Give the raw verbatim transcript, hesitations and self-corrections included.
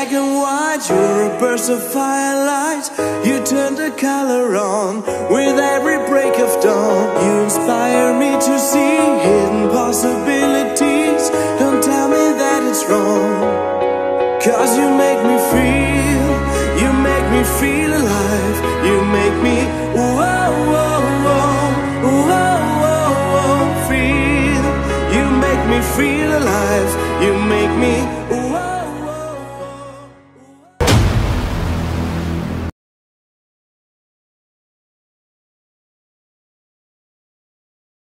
black and white, you're a burst of firelight. You turn the color on with every break of dawn. You inspire me to see hidden possibilities. Don't tell me that it's wrong, 'cause you make me feel, you make me feel alive. You make me, whoa, whoa, whoa, whoa, whoa, whoa, feel. You make me feel alive. You make me,